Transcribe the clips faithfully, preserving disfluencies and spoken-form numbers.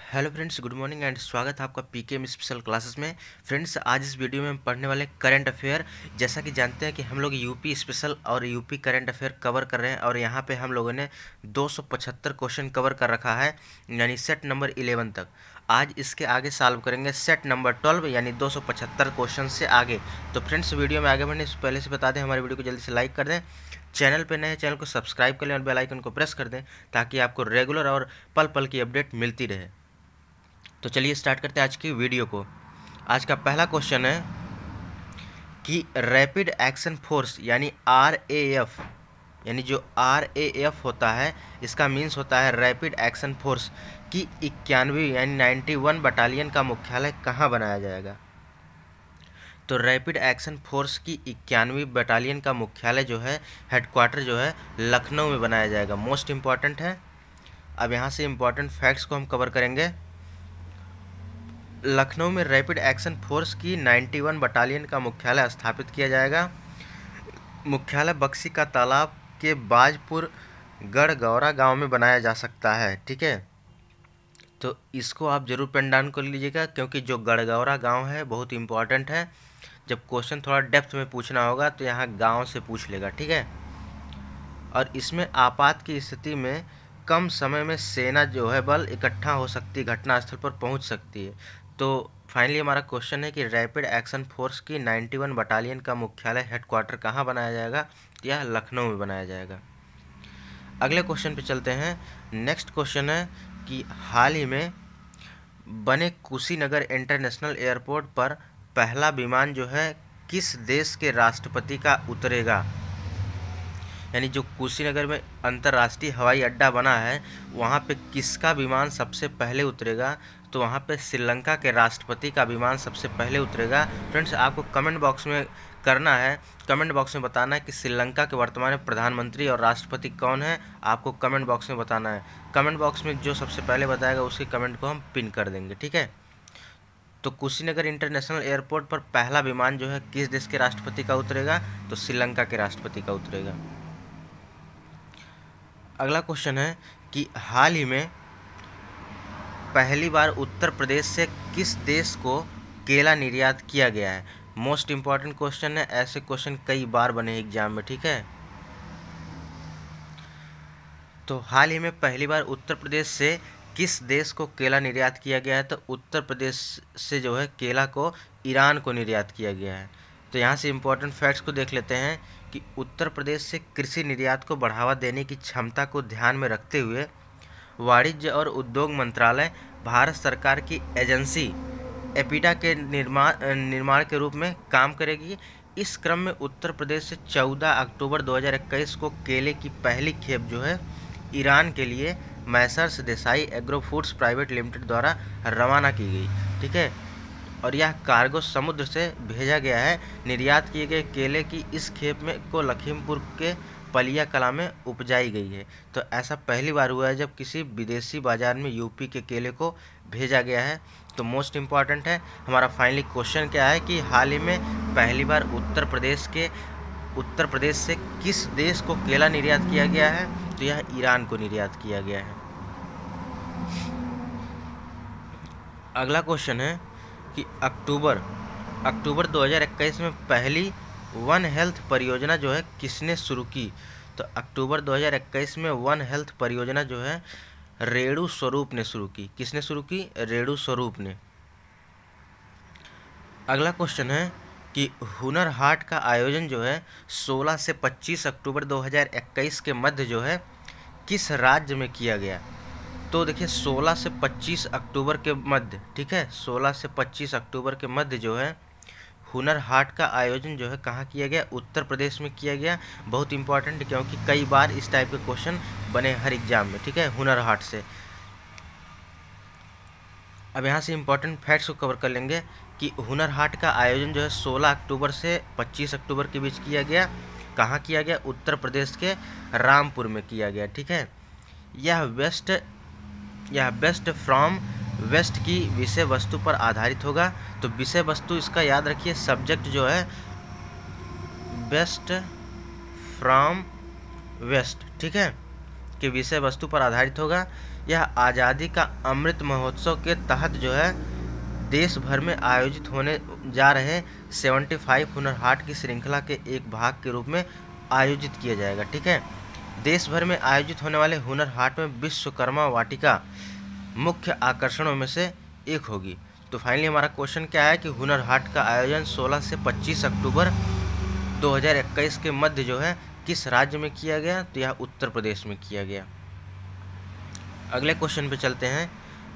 Hello friends, good morning and स्वागत है आपका पीकेएम स्पेशल क्लासेस में। फ्रेंड्स, आज इस वीडियो में हम पढ़ने वाले करंट अफेयर। जैसा कि जानते हैं कि हम लोग यूपी स्पेशल और यूपी करंट अफेयर कवर कर रहे हैं और यहाँ पे हम लोगों ने दो सौ पचहत्तर क्वेश्चन कवर कर रखा है, यानी सेट नंबर इलेवन तक। आज इसके आगे सॉल्व करेंगे सेट नंबर ट्वेल्व, यानी दो सौ पचहत्तर क्वेश्चन से आगे। तो फ्रेंड्स, वीडियो में आगे बढ़ने से पहले से बता दें, हमारे वीडियो को जल्दी से लाइक कर दें, चैनल पे नए चैनल को सब्सक्राइब कर लें और बेल आइकन को प्रेस कर दें ताकि आपको रेगुलर और पल पल की अपडेट मिलती रहे। तो चलिए स्टार्ट करते हैं आज की वीडियो को। आज का पहला क्वेश्चन है कि रैपिड एक्शन फोर्स यानी आर ए एफ, यानी जो आर ए एफ होता है इसका मीन्स होता है रैपिड एक्शन फोर्स की इक्यानवी यानी नाइन्टी वन बटालियन का मुख्यालय कहाँ बनाया जाएगा। तो रैपिड एक्शन फोर्स की इक्यानवी बटालियन का मुख्यालय जो है, हेडक्वार्टर जो है, लखनऊ में बनाया जाएगा। मोस्ट इम्पॉर्टेंट है। अब यहाँ से इम्पॉर्टेंट फैक्ट्स को हम कवर करेंगे। लखनऊ में रैपिड एक्शन फोर्स की इक्यानवी बटालियन का मुख्यालय स्थापित किया जाएगा। मुख्यालय बक्सी का तालाब के बाजपुर गढ़गौरा गांव में बनाया जा सकता है। ठीक है, तो इसको आप जरूर पेन डाउन कर लीजिएगा क्योंकि जो गढ़गौरा गांव है बहुत इंपॉर्टेंट है। जब क्वेश्चन थोड़ा डेप्थ में पूछना होगा तो यहाँ गांव से पूछ लेगा। ठीक है, और इसमें आपात की स्थिति में कम समय में सेना जो है बल इकट्ठा हो सकती है, घटनास्थल पर पहुंच सकती है। तो फाइनली हमारा क्वेश्चन है कि रैपिड एक्शन फोर्स की इक्यानवी बटालियन का मुख्यालय हेडक्वार्टर कहाँ बनाया जाएगा। यह लखनऊ में बनाया जाएगा। अगले क्वेश्चन पे चलते हैं। नेक्स्ट क्वेश्चन है कि हाल ही में बने कुशीनगर इंटरनेशनल एयरपोर्ट पर पहला विमान जो है किस देश के राष्ट्रपति का उतरेगा। यानी जो कुशीनगर में अंतर्राष्ट्रीय हवाई अड्डा बना है वहाँ पे किसका विमान सबसे पहले उतरेगा। तो वहाँ पे श्रीलंका के राष्ट्रपति का विमान सबसे पहले उतरेगा। फ्रेंड्स, आपको कमेंट बॉक्स में करना है, कमेंट बॉक्स में बताना है कि श्रीलंका के वर्तमान प्रधानमंत्री और राष्ट्रपति कौन है। आपको कमेंट बॉक्स में बताना है। कमेंट बॉक्स में जो सबसे पहले बताएगा उसके कमेंट को हम पिन कर देंगे। ठीक है, तो कुशीनगर इंटरनेशनल एयरपोर्ट पर पहला विमान जो है किस देश के राष्ट्रपति का उतरेगा। तो श्रीलंका के राष्ट्रपति का उतरेगा। अगला क्वेश्चन है कि हाल ही में पहली बार उत्तर प्रदेश से किस देश को केला निर्यात किया गया है। मोस्ट इम्पॉर्टेंट क्वेश्चन है, ऐसे क्वेश्चन कई बार बने एग्जाम में। ठीक है, तो हाल ही में पहली बार उत्तर प्रदेश से किस देश को केला निर्यात किया गया है। तो उत्तर प्रदेश से जो है केला को ईरान को निर्यात किया गया है। तो यहाँ से इम्पोर्टेंट फैक्ट्स को देख लेते हैं कि उत्तर प्रदेश से कृषि निर्यात को बढ़ावा देने की क्षमता को ध्यान में रखते हुए वाणिज्य और उद्योग मंत्रालय भारत सरकार की एजेंसी एपीडा के निर्माण निर्माण के रूप में काम करेगी। इस क्रम में उत्तर प्रदेश से चौदह अक्टूबर दो हज़ार इक्कीस को केले की पहली खेप जो है ईरान के लिए messrs Desai agro foods private limited द्वारा रवाना की गई। ठीक है, और यह कार्गो समुद्र से भेजा गया है। निर्यात किए गए केले की इस खेप में को लखीमपुर के पलिया कला में उपजाई गई है। तो ऐसा पहली बार हुआ है जब किसी विदेशी बाजार में यूपी के केले को भेजा गया है। तो मोस्ट इम्पॉर्टेंट है हमारा फाइनली क्वेश्चन क्या है कि हाल ही में पहली बार उत्तर प्रदेश के उत्तर प्रदेश से किस देश को केला निर्यात किया गया है। तो यह ईरान को निर्यात किया गया है। अगला क्वेश्चन है कि अक्टूबर अक्टूबर दो हज़ार इक्कीस में पहली वन हेल्थ परियोजना जो है किसने शुरू की। तो अक्टूबर दो हज़ार इक्कीस में वन हेल्थ परियोजना जो है रेणु स्वरूप ने शुरू की। किसने शुरू की? रेणु स्वरूप ने। अगला क्वेश्चन है कि हुनर हाट का आयोजन जो है सोलह से पच्चीस अक्टूबर दो हज़ार इक्कीस के मध्य जो है किस राज्य में किया गया। तो देखिए सोलह से पच्चीस अक्टूबर के मध्य, ठीक है, सोलह से पच्चीस अक्टूबर के मध्य जो है हुनर हाट का आयोजन जो है कहाँ किया गया। उत्तर प्रदेश में किया गया। बहुत इंपॉर्टेंट क्योंकि कई बार इस टाइप के क्वेश्चन बने हर एग्जाम में। ठीक है, हुनर हाट से। अब यहाँ से इम्पोर्टेंट फैक्ट्स को कवर कर लेंगे कि हुनर हाट का आयोजन जो है सोलह अक्टूबर से पच्चीस अक्टूबर के बीच किया गया। कहाँ किया गया? उत्तर प्रदेश के रामपुर में किया गया। ठीक है, यह वेस्ट यह बेस्ट फ्रॉम वेस्ट की विषय वस्तु पर आधारित होगा। तो विषय वस्तु इसका याद रखिए, सब्जेक्ट जो है बेस्ट फ्रॉम वेस्ट, ठीक है, कि विषय वस्तु पर आधारित होगा। यह आज़ादी का अमृत महोत्सव के तहत जो है देश भर में आयोजित होने जा रहे पचहत्तर हुनर हाट की श्रृंखला के एक भाग के रूप में आयोजित किया जाएगा। ठीक है, देश भर में आयोजित होने वाले हुनर हाट में विश्वकर्मा वाटिका मुख्य आकर्षणों में से एक होगी। तो फाइनली हमारा क्वेश्चन क्या है कि हुनर हाट का आयोजन सोलह से पच्चीस अक्टूबर दो हज़ार इक्कीस के मध्य जो है किस राज्य में किया गया? तो यह उत्तर प्रदेश में किया गया। अगले क्वेश्चन पे चलते हैं।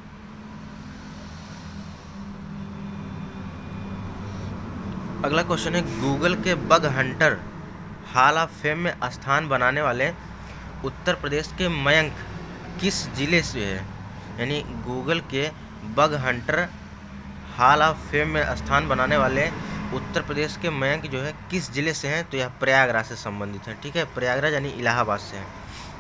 अगला क्वेश्चन है, गूगल के bug hunter hall of fame में स्थान बनाने वाले उत्तर प्रदेश के मयंक किस जिले से है? यानी गूगल के bug hunter hall of fame में स्थान बनाने वाले उत्तर प्रदेश के मयंक जो है किस जिले से हैं? तो यह प्रयागराज से संबंधित है। ठीक है, प्रयागराज यानी इलाहाबाद से है।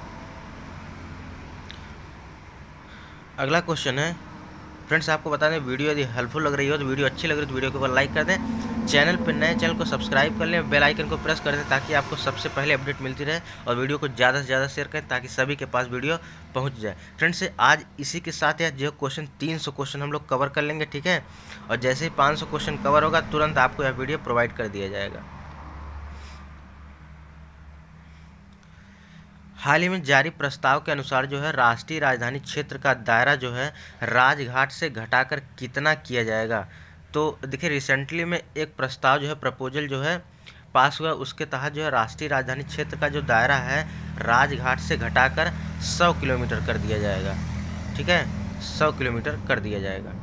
अगला क्वेश्चन है, फ्रेंड्स आपको बता दें वीडियो यदि हेल्पफुल लग रही हो तो वीडियो अच्छी लग रही हो तो वीडियो को लाइक कर दें। चैनल पर नए चैनल को सब्सक्राइब कर लें, बेल आइकन को प्रेस कर दें ताकि आपको सबसे पहले अपडेट मिलती रहे, और वीडियो को ज़्यादा से ज़्यादा शेयर करें ताकि सभी के पास वीडियो पहुंच जाए। फ्रेंड्स आज इसी के साथ यह जो क्वेश्चन तीन सौ क्वेश्चन हम लोग कवर कर लेंगे। ठीक है, और जैसे ही पाँच सौ क्वेश्चन कवर होगा तुरंत आपको यह वीडियो प्रोवाइड कर दिया जाएगा। हाल ही में जारी प्रस्ताव के अनुसार जो है राष्ट्रीय राजधानी क्षेत्र का दायरा जो है राजघाट से घटाकर कितना किया जाएगा? तो देखिए रिसेंटली में एक प्रस्ताव जो है प्रपोजल जो है पास हुआ, उसके तहत जो है राष्ट्रीय राजधानी क्षेत्र का जो दायरा है राजघाट से घटाकर सौ किलोमीटर कर दिया जाएगा। ठीक है, सौ किलोमीटर कर दिया जाएगा।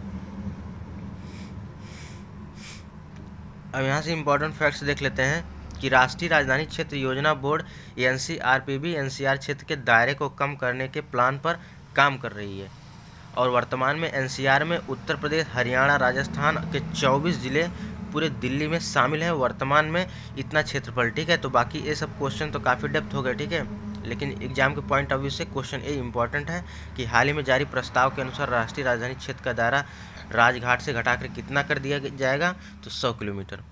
अब यहाँ से इम्पोर्टेंट फैक्ट्स देख लेते हैं कि राष्ट्रीय राजधानी क्षेत्र योजना board N C R P भी एन सी आर क्षेत्र के दायरे को कम करने के प्लान पर काम कर रही है, और वर्तमान में एन सी आर में उत्तर प्रदेश, हरियाणा, राजस्थान के चौबीस जिले पूरे दिल्ली में शामिल हैं। वर्तमान में इतना क्षेत्रफल। ठीक है, तो बाकी ये सब क्वेश्चन तो काफ़ी डेप्थ हो गए। ठीक है, लेकिन एग्जाम के पॉइंट ऑफ व्यू से क्वेश्चन ये इंपॉर्टेंट है कि हाल ही में जारी प्रस्ताव के अनुसार राष्ट्रीय राजधानी क्षेत्र का दायरा राजघाट से घटाकर कितना कर दिया जाएगा? तो सौ किलोमीटर।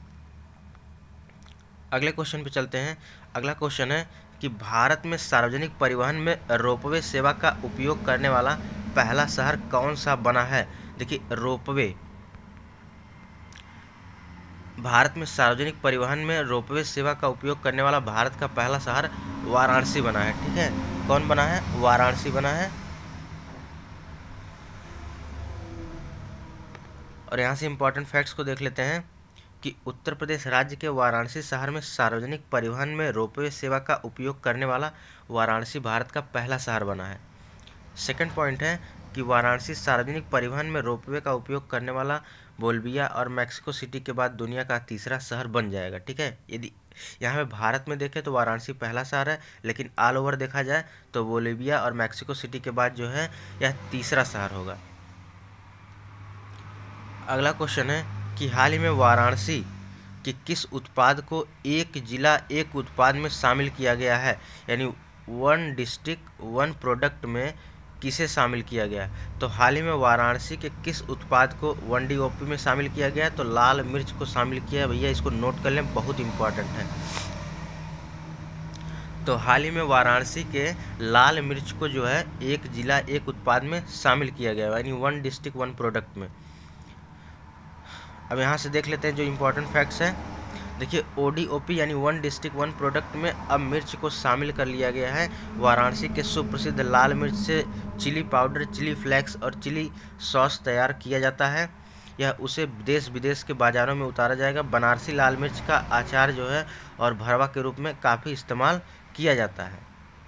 अगले क्वेश्चन पे चलते हैं। अगला क्वेश्चन है कि भारत में सार्वजनिक परिवहन में रोपवे सेवा का उपयोग करने वाला पहला शहर कौन सा बना है? देखिए रोपवे, भारत में सार्वजनिक परिवहन में रोपवे सेवा का उपयोग करने वाला भारत का पहला शहर वाराणसी बना है। ठीक है, कौन बना है? वाराणसी बना है। और यहाँ से इंपॉर्टेंट फैक्ट्स को देख लेते हैं कि उत्तर प्रदेश राज्य के वाराणसी शहर में सार्वजनिक परिवहन में रोपवे सेवा का उपयोग करने वाला वाराणसी भारत का पहला शहर बना है। सेकंड पॉइंट है कि वाराणसी सार्वजनिक परिवहन में रोपवे का उपयोग करने वाला बोलिविया और मैक्सिको सिटी के बाद दुनिया का तीसरा शहर बन जाएगा। ठीक है, यदि यहाँ पे भारत में देखें तो वाराणसी पहला शहर है, लेकिन ऑल ओवर देखा जाए तो बोलिविया और मैक्सिको सिटी के बाद जो है यह तीसरा शहर होगा। अगला क्वेश्चन है कि हाल ही में वाराणसी के किस उत्पाद को एक जिला एक उत्पाद में शामिल किया गया है? यानी वन डिस्ट्रिक्ट वन प्रोडक्ट में किसे शामिल किया गया? तो हाल ही में वाराणसी के किस उत्पाद को वन डी ओ पी में शामिल किया गया? तो लाल मिर्च को शामिल किया है। भैया इसको नोट कर लें, बहुत इंपॉर्टेंट है। तो हाल ही में वाराणसी के लाल मिर्च को जो है एक जिला एक उत्पाद में शामिल किया गया है, यानी वन डिस्ट्रिक्ट वन प्रोडक्ट में। अब यहाँ से देख लेते हैं जो इम्पोर्टेंट फैक्ट्स है। देखिए ओ डी ओ पी यानी वन डिस्ट्रिक्ट वन प्रोडक्ट में अब मिर्च को शामिल कर लिया गया है। वाराणसी के सुप्रसिद्ध लाल मिर्च से चिली पाउडर, चिली फ्लेक्स और चिली सॉस तैयार किया जाता है। यह उसे देश विदेश के बाज़ारों में उतारा जाएगा। बनारसी लाल मिर्च का अचार जो है और भरवा के रूप में काफ़ी इस्तेमाल किया जाता है।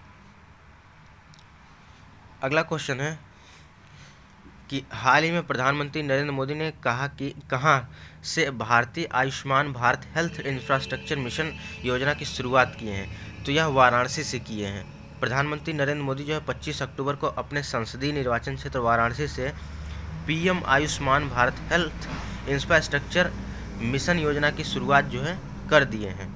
अगला क्वेश्चन है कि हाल ही में प्रधानमंत्री नरेंद्र मोदी ने कहा कि कहाँ से भारतीय Ayushman Bharat health infrastructure mission योजना की शुरुआत किए हैं? तो यह वाराणसी से किए हैं। प्रधानमंत्री नरेंद्र मोदी जो है पच्चीस अक्टूबर को अपने संसदीय निर्वाचन क्षेत्र वाराणसी से PM Ayushman Bharat health infrastructure mission योजना की शुरुआत जो है कर दिए हैं।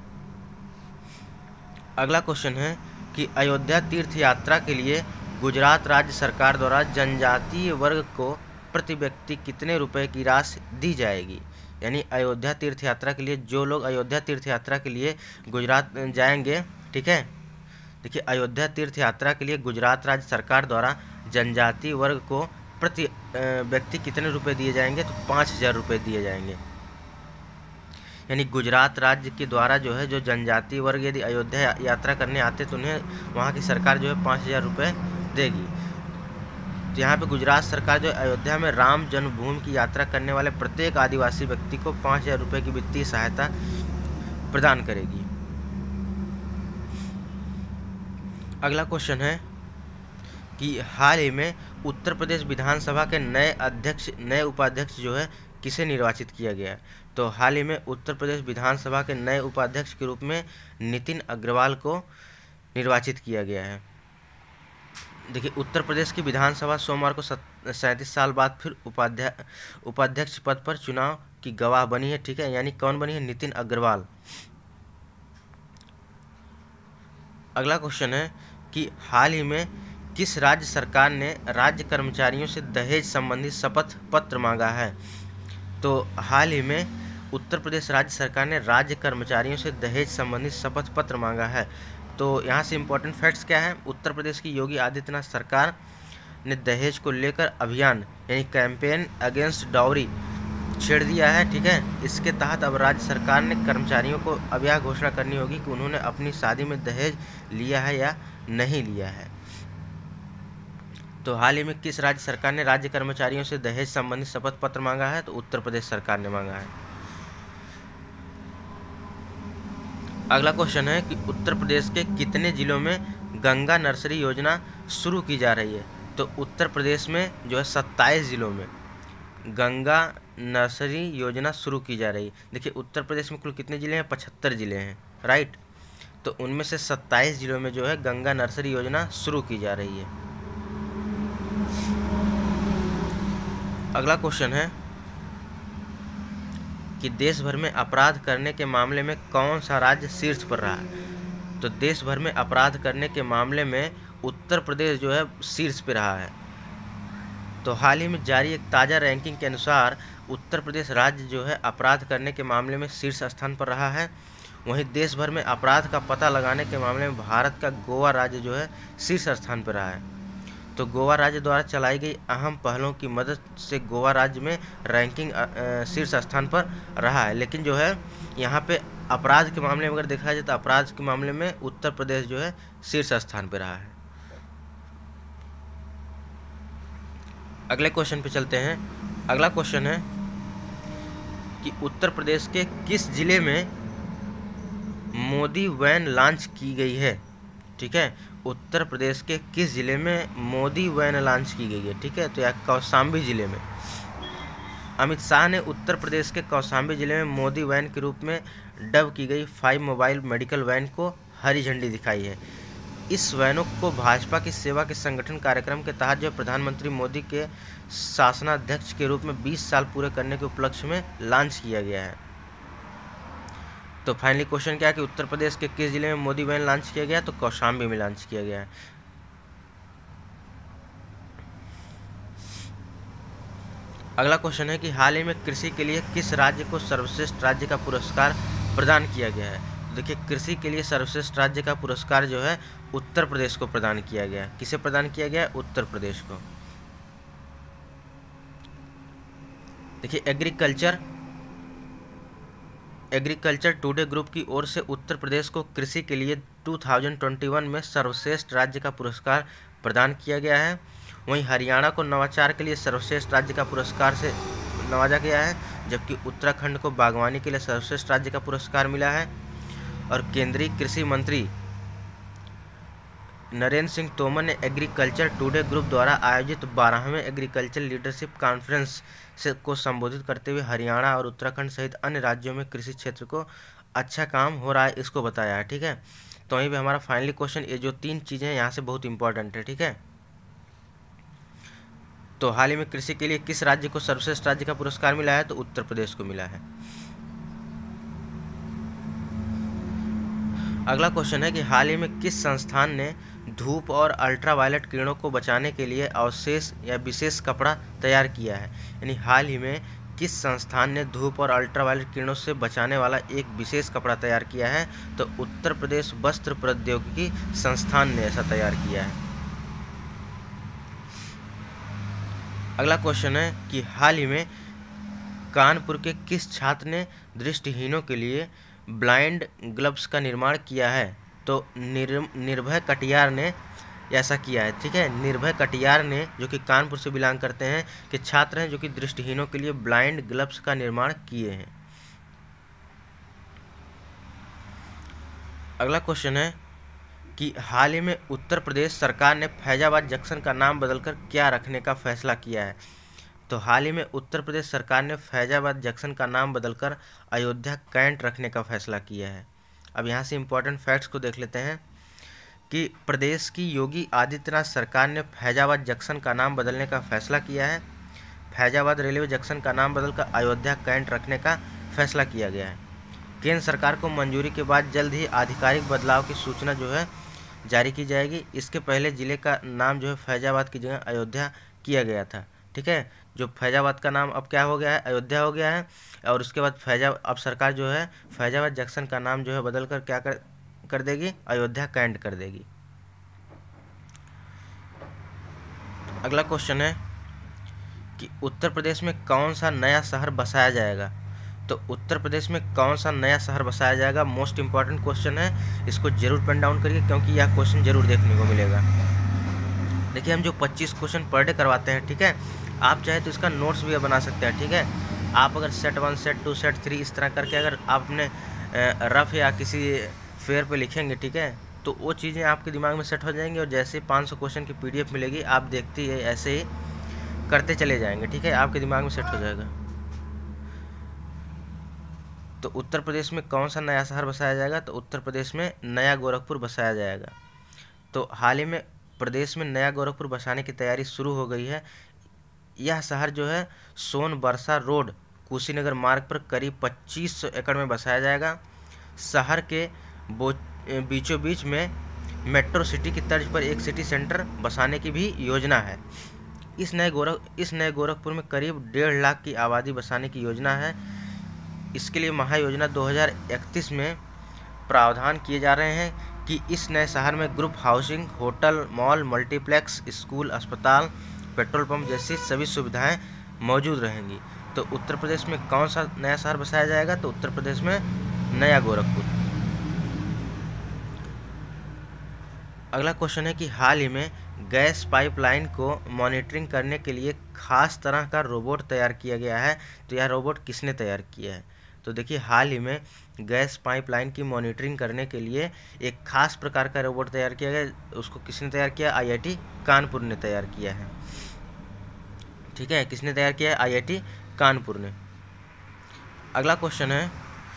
अगला क्वेश्चन है कि अयोध्या तीर्थ यात्रा के लिए गुजरात राज्य सरकार द्वारा जनजातीय वर्ग को प्रति व्यक्ति कितने रुपए की राशि दी जाएगी? यानी अयोध्या तीर्थ यात्रा के लिए जो लोग अयोध्या तीर्थ यात्रा के लिए गुजरात जाएंगे, ठीक है, देखिए, अयोध्या तीर्थ यात्रा के लिए गुजरात राज्य सरकार द्वारा जनजातीय वर्ग को प्रति व्यक्ति कितने रुपए दिए जाएंगे? तो पाँच हज़ार रुपये दिए जाएंगे। यानी गुजरात राज्य के द्वारा जो है जो जनजातीय वर्ग यदि अयोध्या यात्रा करने आते तो उन्हें वहाँ की सरकार जो है पाँच हज़ार रुपये देगी। तो यहाँ पे गुजरात सरकार जो अयोध्या में राम जन्मभूमि की यात्रा करने वाले प्रत्येक आदिवासी व्यक्ति को पाँच हज़ार रुपये की वित्तीय सहायता प्रदान करेगी। अगला क्वेश्चन है कि हाल ही में उत्तर प्रदेश विधानसभा के नए अध्यक्ष नए उपाध्यक्ष जो है किसे निर्वाचित किया गया है? तो हाल ही में उत्तर प्रदेश विधानसभा के नए उपाध्यक्ष के रूप में नितिन अग्रवाल को निर्वाचित किया गया है। देखिए, उत्तर प्रदेश की विधानसभा सोमवार को सैंतीस साल बाद फिर उपाध्यक्ष उपाध्यक्ष पद पर चुनाव की गवाह बनी है। ठीक है, यानी कौन बनी है? नितिन अग्रवाल। अगला क्वेश्चन है कि हाल ही में किस राज्य सरकार ने राज्य कर्मचारियों से दहेज संबंधी शपथ पत्र मांगा है? तो हाल ही में उत्तर प्रदेश राज्य सरकार ने राज्य कर्मचारियों से दहेज संबंधी शपथ पत्र मांगा है। तो यहाँ से इम्पोर्टेंट फैक्ट्स क्या है? उत्तर प्रदेश की योगी आदित्यनाथ सरकार ने दहेज को लेकर अभियान यानी कैंपेन अगेंस्ट डाउरी छेड़ दिया है। ठीक है, इसके तहत अब राज्य सरकार ने कर्मचारियों को अब यह घोषणा करनी होगी कि उन्होंने अपनी शादी में दहेज लिया है या नहीं लिया है। तो हाल ही में किस राज्य सरकार ने राज्य कर्मचारियों से दहेज संबंधी शपथ पत्र मांगा है? तो उत्तर प्रदेश सरकार ने मांगा है। अगला क्वेश्चन है कि उत्तर प्रदेश के कितने जिलों में गंगा नर्सरी योजना शुरू की जा रही है? तो उत्तर प्रदेश में जो है सत्ताईस जिलों में गंगा नर्सरी योजना शुरू की जा रही है। देखिए, उत्तर प्रदेश में कुल कितने ज़िले हैं? पचहत्तर ज़िले हैं, राइट। तो उनमें से सत्ताईस जिलों में जो है गंगा नर्सरी योजना शुरू की जा रही है। अगला क्वेश्चन है कि देश भर में अपराध करने के मामले में कौन सा राज्य शीर्ष पर रहा है? तो देश भर में अपराध करने के मामले में उत्तर प्रदेश जो है शीर्ष पर रहा है। तो हाल ही में जारी एक ताज़ा रैंकिंग के अनुसार उत्तर प्रदेश राज्य जो है अपराध करने के मामले में शीर्ष स्थान पर रहा है। वहीं देश भर में अपराध का पता लगाने के मामले में भारत का गोवा राज्य जो है शीर्ष स्थान पर रहा है। तो गोवा राज्य द्वारा चलाई गई अहम पहलों की मदद से गोवा राज्य में रैंकिंग शीर्ष स्थान पर रहा है। लेकिन जो है यहाँ पे अपराध के मामले में अगर देखा जाए तो अपराध के मामले में उत्तर प्रदेश जो है शीर्ष स्थान पर रहा है। अगले क्वेश्चन पे चलते हैं। अगला क्वेश्चन है कि उत्तर प्रदेश के किस जिले में मोदी वैन लॉन्च की गई है? ठीक है, उत्तर प्रदेश के किस जिले में मोदी वैन लॉन्च की गई है? ठीक है, तो यह कौशाम्बी जिले में। अमित शाह ने उत्तर प्रदेश के कौशाम्बी जिले में मोदी वैन के रूप में डब की गई फाइव मोबाइल मेडिकल वैन को हरी झंडी दिखाई है। इस वैनों को भाजपा की सेवा के संगठन कार्यक्रम के तहत जो प्रधानमंत्री मोदी के शासनाध्यक्ष के रूप में बीस साल पूरे करने के उपलक्ष्य में लॉन्च किया गया है। तो फाइनली क्वेश्चन क्या है कि उत्तर प्रदेश के किस जिले में मोदी वैन लॉन्च किया गया? तो कौशाम्बी में लॉन्च किया गया है। अगला क्वेश्चन है कि हाल ही में कृषि के लिए किस राज्य को सर्वश्रेष्ठ राज्य का पुरस्कार प्रदान किया गया है? देखिए, कृषि के लिए सर्वश्रेष्ठ राज्य का पुरस्कार जो है उत्तर प्रदेश को प्रदान किया गया है। किसे प्रदान किया गया है? उत्तर प्रदेश को। देखिए, एग्रीकल्चर एग्रीकल्चर टुडे ग्रुप की ओर से उत्तर प्रदेश को कृषि के लिए दो हज़ार इक्कीस में सर्वश्रेष्ठ राज्य का पुरस्कार प्रदान किया गया है। वहीं हरियाणा को नवाचार के लिए सर्वश्रेष्ठ राज्य का पुरस्कार से नवाजा गया है, जबकि उत्तराखंड को बागवानी के लिए सर्वश्रेष्ठ राज्य का पुरस्कार मिला है। और केंद्रीय कृषि मंत्री नरेंद्र सिंह तोमर ने एग्रीकल्चर टुडे ग्रुप द्वारा आयोजित बारहवें एग्रीकल्चर लीडरशिप कॉन्फ्रेंस से को संबोधित करते हुए हरियाणा और उत्तराखंड सहित अन्य राज्यों में कृषि क्षेत्र को अच्छा काम हो रहा है इसको बताया है। ठीक है, तो वहीं पे हमारा फाइनली क्वेश्चन ये जो तीन चीज़ें हैं यहाँ से बहुत इंपॉर्टेंट है। ठीक है, तो हाल ही में कृषि के लिए किस राज्य को सर्वश्रेष्ठ राज्य का पुरस्कार मिला है? तो उत्तर प्रदेश को मिला है। अगला क्वेश्चन है कि हाल ही में किस संस्थान ने धूप और अल्ट्रावायलेट किरणों को बचाने के लिए अवशेष या विशेष कपड़ा तैयार किया है? यानी हाल ही में किस संस्थान ने धूप और अल्ट्रावायलेट किरणों से बचाने वाला एक विशेष कपड़ा तैयार किया है? तो उत्तर प्रदेश वस्त्र प्रौद्योगिकी संस्थान ने ऐसा तैयार किया है। अगला क्वेश्चन है कि हाल ही में कानपुर के किस छात्र ने दृष्टिहीनों के लिए ब्लाइंड ग्लव्स का निर्माण किया है? तो निर निर्भय कटियार ने ऐसा किया है। ठीक है, निर्भय कटियार ने, जो कि कानपुर से बिलोंग करते हैं, कि छात्र हैं जो कि दृष्टिहीनों के लिए ब्लाइंड ग्लव्स का निर्माण किए हैं। अगला क्वेश्चन है कि हाल ही में उत्तर प्रदेश सरकार ने फैजाबाद जंक्शन का नाम बदलकर क्या रखने का फैसला किया है? तो हाल ही में उत्तर प्रदेश सरकार ने फैजाबाद जंक्शन का नाम बदलकर अयोध्या कैंट रखने का फैसला किया है। अब यहाँ से इम्पोर्टेंट फैक्ट्स को देख लेते हैं कि प्रदेश की योगी आदित्यनाथ सरकार ने फैजाबाद जंक्शन का नाम बदलने का फैसला किया है। फैजाबाद रेलवे जंक्शन का नाम बदलकर अयोध्या कैंट रखने का फैसला किया गया है। केंद्र सरकार को मंजूरी के बाद जल्द ही आधिकारिक बदलाव की सूचना जो है जारी की जाएगी। इसके पहले ज़िले का नाम जो है फैजाबाद की जगह अयोध्या किया गया था। ठीक है, जो फैजाबाद का नाम अब क्या हो गया है, अयोध्या हो गया है। और उसके बाद फैजा अब सरकार जो है फैजाबाद जंक्शन का नाम जो है बदल कर क्या कर कर देगी, अयोध्या कैंट कर देगी। अगला क्वेश्चन है कि उत्तर प्रदेश में कौन सा नया शहर बसाया जाएगा? तो उत्तर प्रदेश में कौन सा नया शहर बसाया जाएगा, मोस्ट इंपॉर्टेंट क्वेश्चन है। इसको जरूर पेन डाउन करिए क्योंकि यह क्वेश्चन जरूर देखने को मिलेगा। देखिए, हम जो पच्चीस क्वेश्चन पर डे करवाते हैं, ठीक है, आप चाहे तो इसका नोट्स भी बना सकते हैं। ठीक है, आप अगर set one, set two, set three इस तरह करके अगर आप अपने रफ या किसी फेयर पे लिखेंगे, ठीक है, तो वो चीज़ें आपके दिमाग में सेट हो जाएंगी। और जैसे पाँच सौ क्वेश्चन की पीडीएफ मिलेगी, आप देखते ही ऐसे ही करते चले जाएंगे। ठीक है, आपके दिमाग में सेट हो जाएगा। तो उत्तर प्रदेश में कौन सा नया शहर बसाया जाएगा? तो उत्तर प्रदेश में नया गोरखपुर बसाया जाएगा। तो हाल ही में प्रदेश में नया गोरखपुर बसाने की तैयारी शुरू हो गई है। यह शहर जो है सोनबरसा रोड कुशीनगर मार्ग पर करीब पच्चीस सौ एकड़ में बसाया जाएगा। शहर के बीचों बीच में मेट्रो सिटी की तर्ज पर एक सिटी सेंटर बसाने की भी योजना है। इस नए गोरख इस नए गोरखपुर में करीब डेढ़ लाख की आबादी बसाने की योजना है। इसके लिए महायोजना दो हज़ार इकतीस में प्रावधान किए जा रहे हैं कि इस नए शहर में group housing, hotel, mall, multiplex, school, अस्पताल, पेट्रोल पंप जैसी सभी सुविधाएं मौजूद रहेंगी। तो उत्तर प्रदेश में कौन सा नया शहर बसाया जाएगा? तो उत्तर प्रदेश में नया गोरखपुर। अगला क्वेश्चन है कि हाल ही में गैस पाइपलाइन को मॉनिटरिंग करने के लिए खास तरह का रोबोट तैयार किया गया है। तो यह रोबोट किसने तैयार किया है? तो देखिए, हाल ही में गैस पाइपलाइन की मॉनिटरिंग करने के लिए एक खास प्रकार का रोबोट तैयार किया गया। उसको किसने तैयार किया? आईआईटी कानपुर ने तैयार किया है। ठीक है, किसने तैयार किया है? आईआईटी कानपुर ने। अगला क्वेश्चन है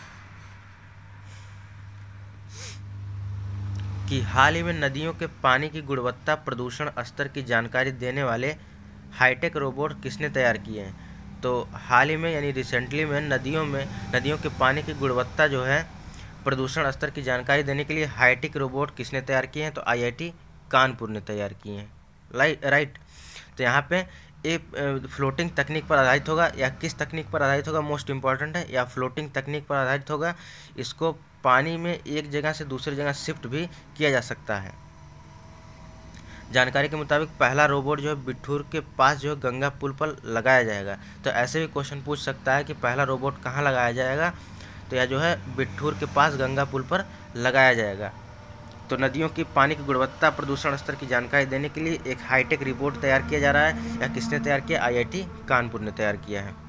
कि हाल ही में नदियों के पानी की गुणवत्ता, प्रदूषण स्तर की जानकारी देने वाले हाईटेक रोबोट किसने तैयार किए हैं? तो हाल ही में यानी रिसेंटली में नदियों में नदियों के पानी की गुणवत्ता जो है, प्रदूषण स्तर की जानकारी देने के लिए हाईटेक रोबोट किसने तैयार किए हैं? तो आईआईटी कानपुर ने तैयार किए हैं। राइट राइट तो यहाँ पे एक फ्लोटिंग तकनीक पर आधारित होगा या किस तकनीक पर आधारित होगा, मोस्ट इंपॉर्टेंट है, या फ्लोटिंग तकनीक पर आधारित होगा। इसको पानी में एक जगह से दूसरी जगह शिफ्ट भी किया जा सकता है। जानकारी के मुताबिक पहला रोबोट जो है बिठूर के पास जो है गंगा पुल पर लगाया जाएगा। तो ऐसे भी क्वेश्चन पूछ सकता है कि पहला रोबोट कहाँ लगाया जाएगा? तो यह जो है बिठूर के पास गंगा पुल पर लगाया जाएगा। तो नदियों की पानी की गुणवत्ता, प्रदूषण स्तर की जानकारी देने के लिए एक हाईटेक रिपोर्ट तैयार किया जा रहा है। या किसने तैयार किया? आईआईटी कानपुर ने तैयार किया है।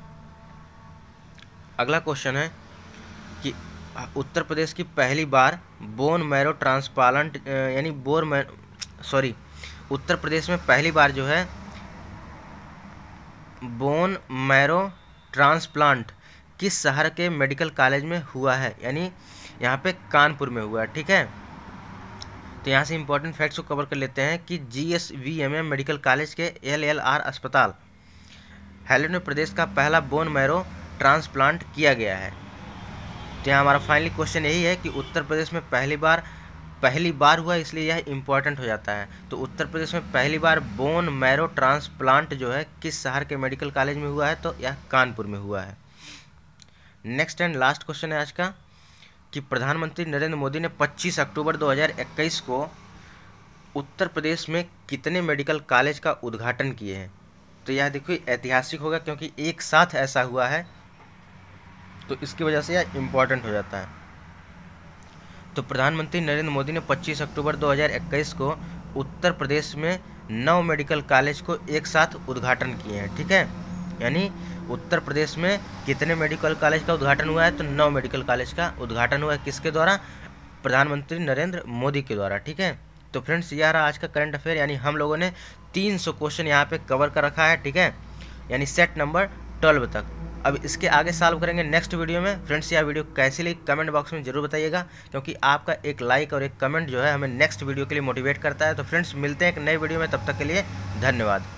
अगला क्वेश्चन है कि उत्तर प्रदेश की पहली बार बोन मैरो ट्रांसप्लांट यानी बोर मै सॉरी उत्तर प्रदेश में पहली बार जो है बोन मैरो ट्रांसप्लांट किस शहर के मेडिकल कॉलेज में हुआ है? यानी यहाँ पे कानपुर में हुआ है। ठीक है, तो यहाँ से इंपॉर्टेंट फैक्ट्स को कवर कर लेते हैं कि जीएसवीएमएम मेडिकल कॉलेज के एलएलआर अस्पताल हैलोड में प्रदेश का पहला बोन मैरो ट्रांसप्लांट किया गया है। तो यहाँ हमारा फाइनली क्वेश्चन यही है कि उत्तर प्रदेश में पहली बार पहली बार हुआ इसलिए यह इम्पॉर्टेंट हो जाता है। तो उत्तर प्रदेश में पहली बार बोन मैरो ट्रांसप्लांट जो है किस शहर के मेडिकल कॉलेज में हुआ है, तो यह कानपुर में हुआ है। नेक्स्ट एंड लास्ट क्वेश्चन है आज का कि प्रधानमंत्री नरेंद्र मोदी ने पच्चीस अक्टूबर दो हज़ार इक्कीस को उत्तर प्रदेश में कितने मेडिकल कॉलेज का उद्घाटन किए हैं। तो यह देखिए ऐतिहासिक होगा क्योंकि एक साथ ऐसा हुआ है, तो इसकी वजह से यह इम्पॉर्टेंट हो जाता है। तो प्रधानमंत्री नरेंद्र मोदी ने पच्चीस अक्टूबर दो हज़ार इक्कीस को उत्तर प्रदेश में नौ मेडिकल कॉलेज को एक साथ उद्घाटन किए हैं। ठीक है, यानी उत्तर प्रदेश में कितने मेडिकल कॉलेज का उद्घाटन हुआ है, तो नौ मेडिकल कॉलेज का उद्घाटन हुआ है। किसके द्वारा? प्रधानमंत्री नरेंद्र मोदी के द्वारा। ठीक है, तो फ्रेंड्स यह रहा आज का करंट अफेयर, यानी हम लोगों ने तीन सौ क्वेश्चन यहाँ पे कवर कर रखा है। ठीक है, यानी सेट नंबर ट्वेल्व तक। अब इसके आगे सॉल्व करेंगे नेक्स्ट वीडियो में। फ्रेंड्स यह वीडियो कैसी लगी कमेंट बॉक्स में जरूर बताइएगा, क्योंकि आपका एक लाइक और एक कमेंट जो है हमें नेक्स्ट वीडियो के लिए मोटिवेट करता है। तो फ्रेंड्स मिलते हैं एक नए वीडियो में, तब तक के लिए धन्यवाद।